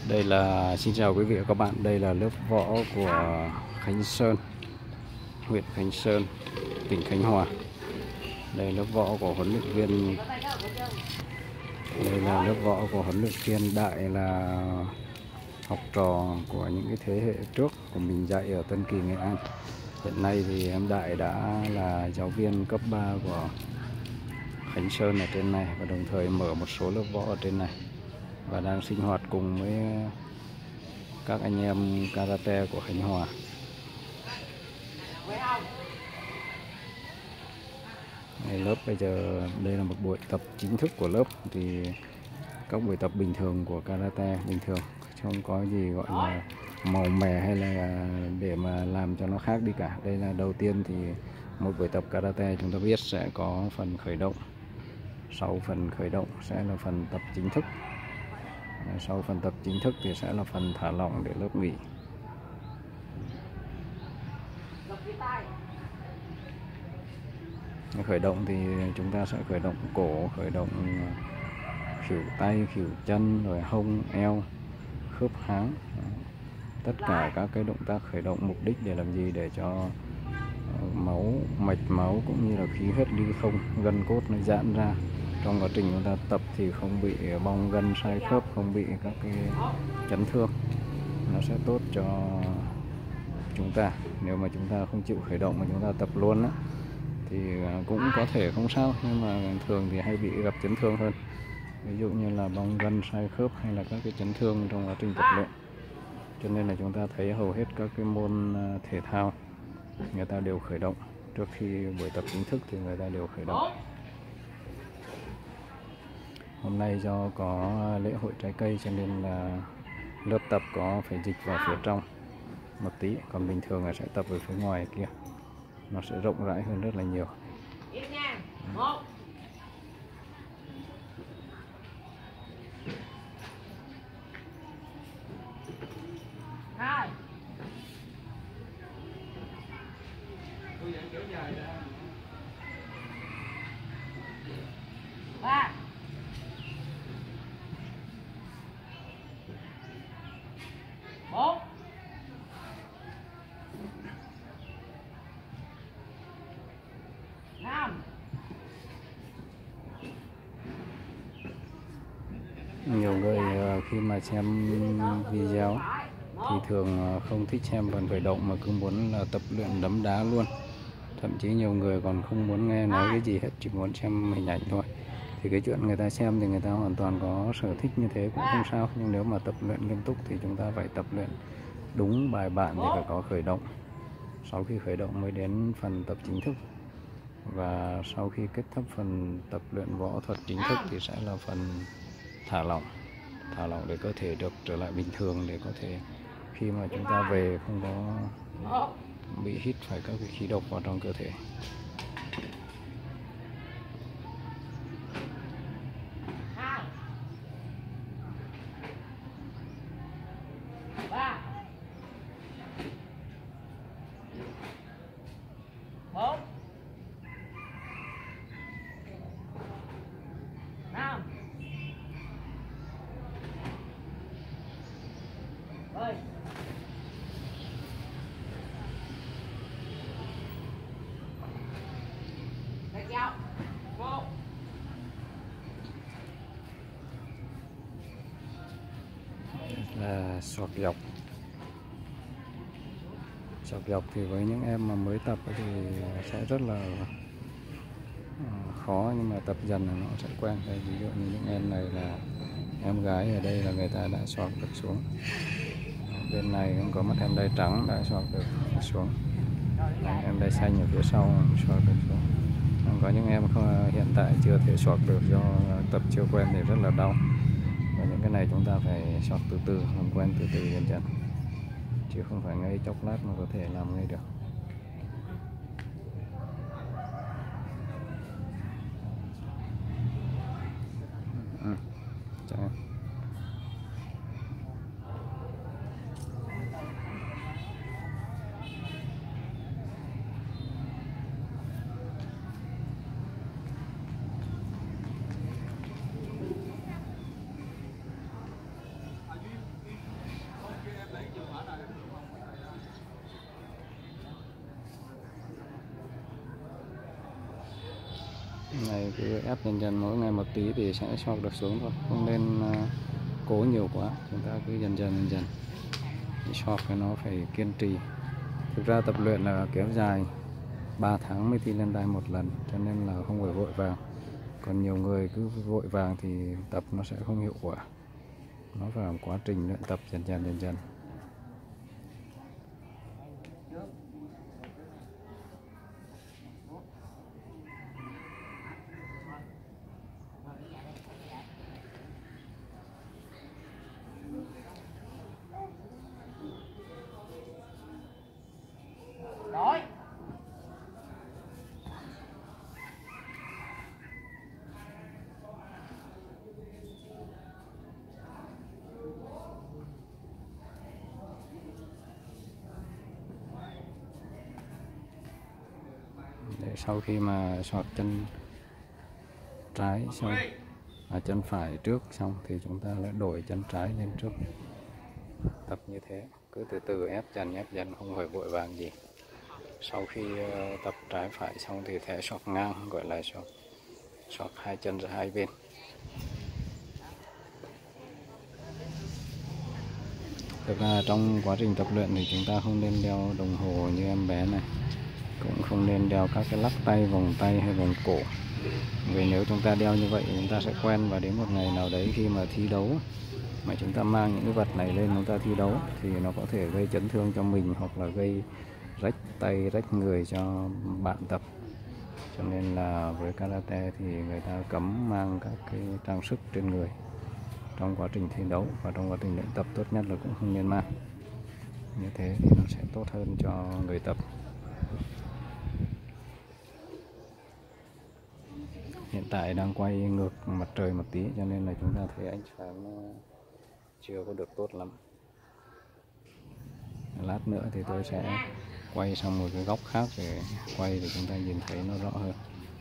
Đây là, xin chào quý vị và các bạn, đây là lớp võ của Khánh Sơn, huyện Khánh Sơn, tỉnh Khánh Hòa. Đây là lớp võ của huấn luyện viên, đây là lớp võ của huấn luyện viên Đại, là học trò của những cái thế hệ trước của mình dạy ở Tân Kỳ, Nghệ An. Hiện nay thì em Đại đã là giáo viên cấp 3 của Khánh Sơn ở trên này, và đồng thời mở một số lớp võ ở trên này, và đang sinh hoạt cùng với các anh em karate của Khánh Hòa. Lớp bây giờ đây là một buổi tập chính thức của lớp. Thì các buổi tập bình thường của karate bình thường, không có gì gọi là màu mè hay là để mà làm cho nó khác đi cả. Đây là đầu tiên thì một buổi tập karate chúng ta biết sẽ có phần khởi động. Sau phần khởi động sẽ là phần tập chính thức. Sau phần tập chính thức thì sẽ là phần thả lỏng để lớp nghỉ. Khởi động thì chúng ta sẽ khởi động cổ, khởi động khuỷu tay, khuỷu chân, rồi hông, eo, khớp háng. Tất cả các cái động tác khởi động mục đích để làm gì? Để cho máu, mạch máu cũng như là khí huyết lưu thông, gân cốt nó giãn ra. Trong quá trình chúng ta tập thì không bị bong gân sai khớp, không bị các cái chấn thương. Nó sẽ tốt cho chúng ta. Nếu mà chúng ta không chịu khởi động mà chúng ta tập luôn á, thì cũng có thể không sao, nhưng mà thường thì hay bị gặp chấn thương hơn. Ví dụ như là bong gân sai khớp hay là các cái chấn thương trong quá trình tập luyện. Cho nên là chúng ta thấy hầu hết các cái môn thể thao người ta đều khởi động. Trước khi buổi tập chính thức thì người ta đều khởi động. Hôm nay do có lễ hội trái cây cho nên là lớp tập có phải dịch vào phía trong một tí, còn bình thường là sẽ tập ở phía ngoài kia, nó sẽ rộng rãi hơn rất là nhiều. Một. Hai. Ba. Bốn. Năm. Nhiều người khi mà xem video thì thường không thích xem phần khởi động mà cứ muốn là tập luyện đấm đá luôn. Thậm chí nhiều người còn không muốn nghe nói cái gì hết, chỉ muốn xem hình ảnh thôi. Thì cái chuyện người ta xem thì người ta hoàn toàn có sở thích như thế cũng không sao. Nhưng nếu mà tập luyện nghiêm túc thì chúng ta phải tập luyện đúng bài bản thì phải có khởi động. Sau khi khởi động mới đến phần tập chính thức. Và sau khi kết thúc phần tập luyện võ thuật chính thức thì sẽ là phần thả lỏng. Thả lỏng để cơ thể được trở lại bình thường, để có thể khi mà chúng ta về không có bị hít phải các cái khí độc vào trong cơ thể. Là xoạc dọc. Xoạc dọc thì với những em mà mới tập thì sẽ rất là khó, nhưng mà tập dần là nó sẽ quen. Đây, ví dụ như những em này là em gái ở đây là người ta đã xoạc được xuống. Bên này cũng có mắt em đai trắng đã xoạc được xuống. Đấy, em đai xanh ở phía sau xoạc được xuống. Có những em hiện tại chưa thể xoạc được do tập chưa quen thì rất là đau. Và những cái này chúng ta phải xoạc từ từ, làm quen từ từ dần dần, chứ không phải ngay chốc lát mà có thể làm ngay được. Chào em. cứ ép dần dần mỗi ngày một tí thì sẽ sọt được xuống thôi, không nên cố nhiều quá, chúng ta cứ dần dần sọt cái nó phải kiên trì. Thực ra tập luyện là kéo dài 3 tháng mới thi lên đai một lần, cho nên là không phải vội vàng. Còn nhiều người cứ vội vàng thì tập nó sẽ không hiệu quả, nó phải là quá trình luyện tập dần dần. Rồi. Để sau khi mà sọt chân trái xong, chân phải trước xong thì chúng ta lại đổi chân trái lên trước. Tập như thế, cứ từ từ ép dần, không phải vội vàng gì. Sau khi tập trái phải xong thì thẻ sọt ngang, gọi là sọt hai chân ra hai bên. Thực ra trong quá trình tập luyện thì chúng ta không nên đeo đồng hồ như em bé này, cũng không nên đeo các cái lắc tay, vòng tay hay vòng cổ. Vì nếu chúng ta đeo như vậy chúng ta sẽ quen, và đến một ngày nào đấy khi mà thi đấu mà chúng ta mang những cái vật này lên chúng ta thi đấu thì nó có thể gây chấn thương cho mình, hoặc là gây rách tay, rách người cho bạn tập. Cho nên là với karate thì người ta cấm mang các cái trang sức trên người trong quá trình thi đấu, và trong quá trình luyện tập tốt nhất là cũng không nên mang. Như thế thì nó sẽ tốt hơn cho người tập. Hiện tại đang quay ngược mặt trời một tí cho nên là chúng ta thấy ánh sáng nó chưa có được tốt lắm. Lát nữa thì tôi sẽ quay sang một cái góc khác để quay để chúng ta nhìn thấy nó rõ hơn,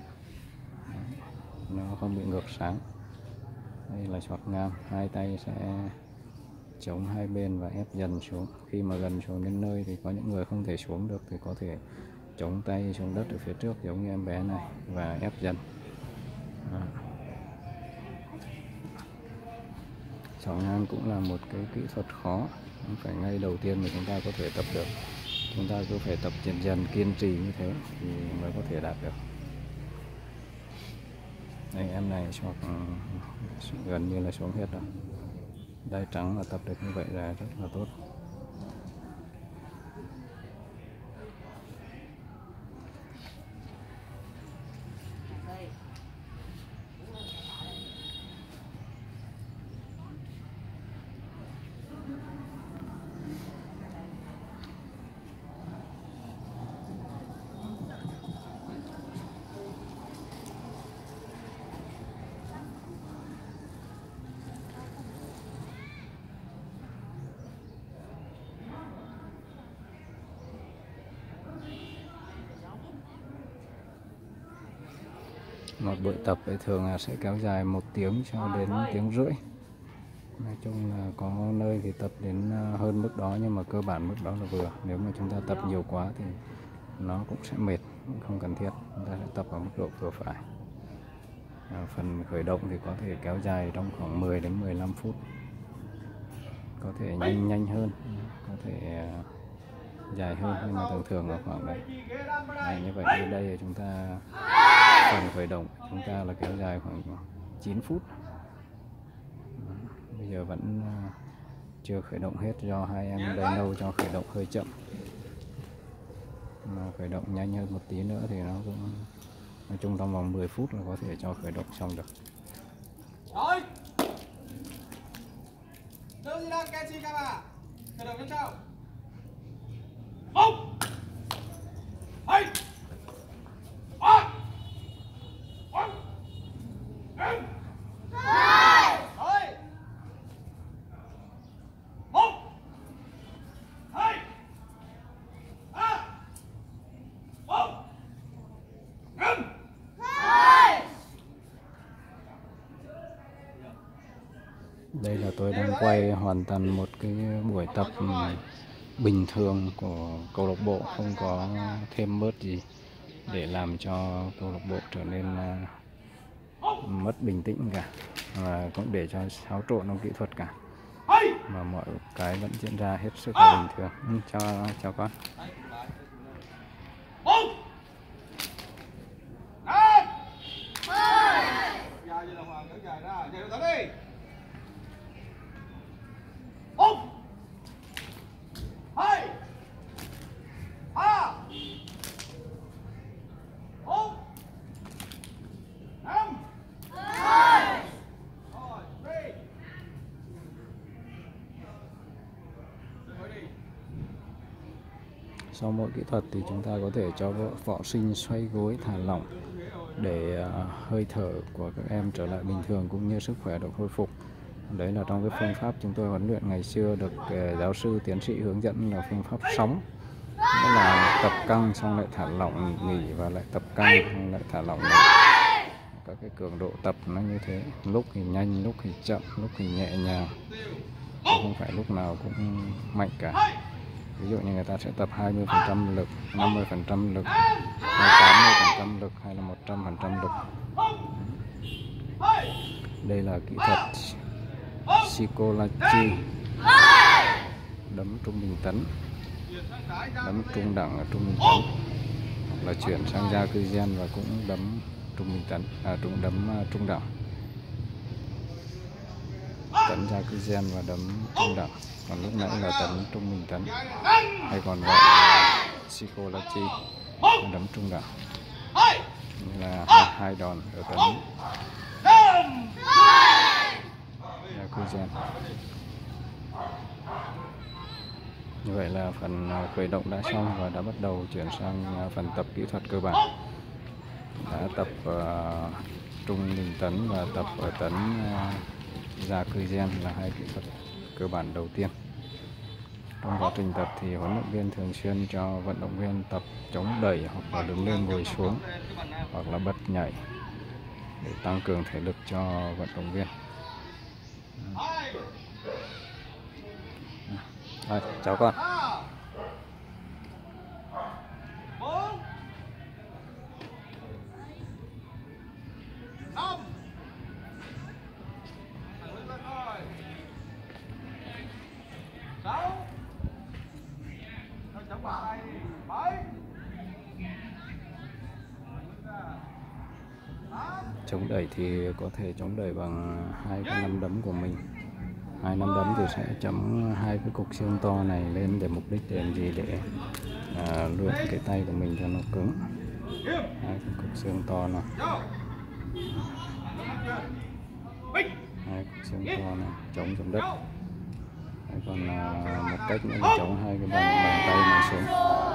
nó không bị ngược sáng. Đây là sọt ngang, hai tay sẽ chống hai bên và ép dần xuống. Khi mà gần xuống đến nơi thì có những người không thể xuống được thì có thể chống tay xuống đất ở phía trước giống như em bé này và ép dần. Sọt ngang cũng là một cái kỹ thuật khó, không phải ngay đầu tiên mà chúng ta có thể tập được. Chúng ta cứ phải tập dần kiên trì như thế thì mới có thể đạt được. Đây, em này sọt gần như là xuống hết rồi. Đai trắng mà tập được như vậy là rất là tốt. Một buổi tập thì thường là sẽ kéo dài 1 tiếng cho đến 1 tiếng rưỡi. Nói chung là có nơi thì tập đến hơn mức đó, nhưng mà cơ bản mức đó là vừa. Nếu mà chúng ta tập nhiều quá thì nó cũng sẽ mệt, không cần thiết. Chúng ta sẽ tập ở mức độ vừa phải. Phần khởi động thì có thể kéo dài trong khoảng 10 đến 15 phút. Có thể nhanh hơn, có thể dài hơn, nhưng mà thường là khoảng đấy. Như vậy như đây chúng ta phần khởi động chúng ta là kéo dài khoảng 9 phút. Bây giờ vẫn chưa khởi động hết do hai em đây nâu cho khởi động hơi chậm. Mà khởi động nhanh hơn một tí nữa thì nó cũng, nói chung trong vòng 10 phút là có thể cho khởi động xong được. Rồi. Đưa gì đang Kenshi Kama. Khởi động tiếp theo. Một. Hai. Ba. Bốn. Năm. Hai. Rồi. Một. Hai. Ba. Bốn. Năm. Đây là tôi đang quay hoàn toàn một cái buổi tập bình thường của câu lạc bộ, không có thêm bớt gì để làm cho câu lạc bộ trở nên mất bình tĩnh cả, và cũng để cho xáo trộn trong kỹ thuật cả, mà mọi cái vẫn diễn ra hết sức là bình thường. Cho con. Sau mỗi kỹ thuật thì chúng ta có thể cho võ sinh xoay gối thả lỏng để hơi thở của các em trở lại bình thường cũng như sức khỏe được khôi phục. Đấy là trong cái phương pháp chúng tôi huấn luyện ngày xưa được giáo sư tiến sĩ hướng dẫn là phương pháp sóng, nghĩa là tập căng xong lại thả lỏng, nghỉ và lại tập căng xong lại thả lỏng. Các cái cường độ tập nó như thế, lúc thì nhanh, lúc thì chậm, lúc thì nhẹ nhàng, không phải lúc nào cũng mạnh cả. Ví dụ như người ta sẽ tập 20% lực, 50% lực, 80% lực hay là 100% lực. Đây là kỹ thuật Shikorachi, đấm trung bình tấn, đấm trung đẳng ở trung bình tấn, hoặc là chuyển sang Yakuzen và cũng đấm trung bình tấn, đấm trung đẳng, tấn Yakuzen và đấm trung đẳng. Còn lúc nãy là tấn trung bình tấn, hay còn gọi là Shikorachi, đấm trung đẳng, như là hai đòn ở tấn Yakuzen. Như vậy là phần khởi động đã xong và đã bắt đầu chuyển sang phần tập kỹ thuật cơ bản. Đã tập trung bình tấn và tập ở tấn Yakuzen là hai kỹ thuật cơ bản đầu tiên. Trong quá trình tập thì huấn luyện viên thường xuyên cho vận động viên tập chống đẩy hoặc là đứng lên ngồi xuống hoặc là bật nhảy để tăng cường thể lực cho vận động viên. Rồi, chào con. Chống đẩy thì có thể chống đẩy bằng hai cái nắm đấm của mình. Hai nắm đấm thì sẽ chấm hai cái cục xương to này lên để mục đích để làm gì, để luyện cái tay của mình cho nó cứng. Hai cái cục xương to này, hai cục xương to này chống xuống đất. Còn một cách nữa là chống hai cái bàn tay này xuống.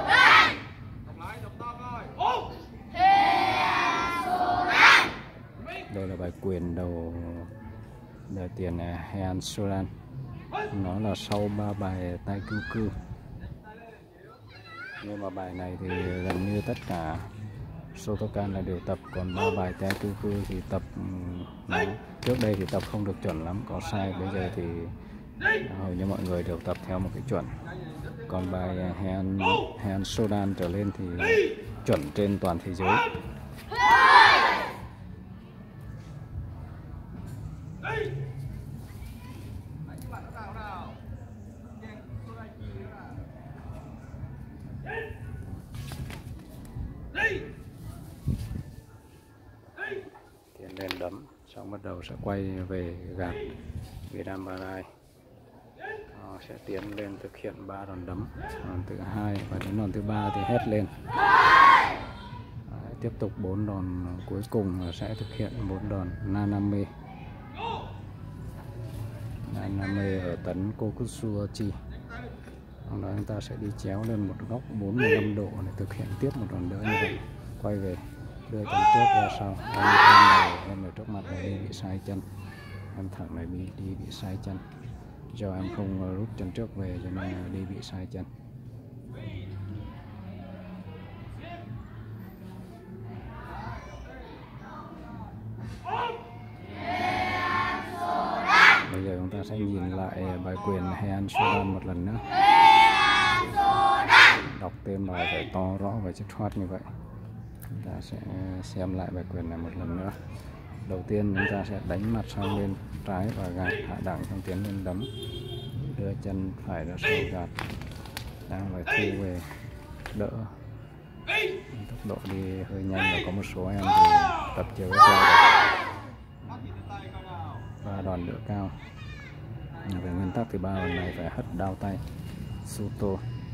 Đây là bài quyền đầu tiền Heian Shodan, nó là sau 3 bài Taikuku. Nhưng mà bài này thì gần như tất cả Shotokan là đều tập, còn 3 bài Taikuku thì tập trước đây thì tập không được chuẩn lắm, có sai. Bây giờ thì hầu như mọi người đều tập theo một cái chuẩn. Còn bài Heian Shodan trở lên thì chuẩn trên toàn thế giới. Tiến lên đấm, xong bắt đầu sẽ quay về gạt Vedambarai. Sẽ tiến lên thực hiện 3 đòn đấm, đòn thứ 2 và đến đòn thứ 3 thì hét lên. Tiếp tục 4 đòn cuối cùng là sẽ thực hiện 4 đòn Naname. Naname ở tấn Kokutsuochi. Sau đó chúng ta sẽ đi chéo lên một góc 45 độ để thực hiện tiếp một đòn nữa như vậy. Quay về, đưa chân trước ra sau. Em ở trước mặt này đi bị sai chân, em thẳng này đi bị sai chân. Do em không rút chân trước về cho nên đi bị sai chân. Bây giờ chúng ta sẽ nhìn lại bài quyền Heian Shodan một lần nữa. Đọc tên bài phải to rõ và dứt khoát như vậy. Chúng ta sẽ xem lại bài quyền này một lần nữa. Đầu tiên chúng ta sẽ đánh mặt sang bên trái và gạt hạ đẳng xong tiến lên đấm, đưa chân phải ra sau gạt, đang phải thu về đỡ. Tốc độ đi hơi nhanh và có một số em thì tập chiều và đòn đỡ cao. Về nguyên tắc thì 3 lần này phải hất đao tay Suto.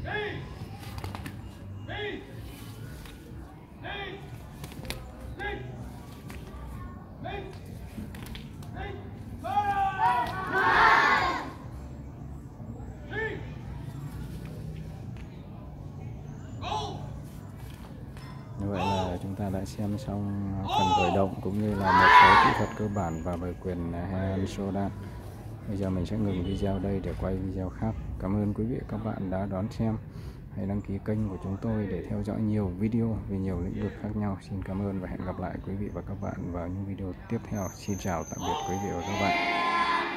Như vậy là chúng ta đã xem xong phần khởi động cũng như là một số kỹ thuật cơ bản và bài quyền Heian Shodan. Bây giờ mình sẽ ngừng video đây để quay video khác. Cảm ơn quý vị và các bạn đã đón xem. Hãy đăng ký kênh của chúng tôi để theo dõi nhiều video về nhiều lĩnh vực khác nhau. Xin cảm ơn và hẹn gặp lại quý vị và các bạn vào những video tiếp theo. Xin chào tạm biệt quý vị và các bạn.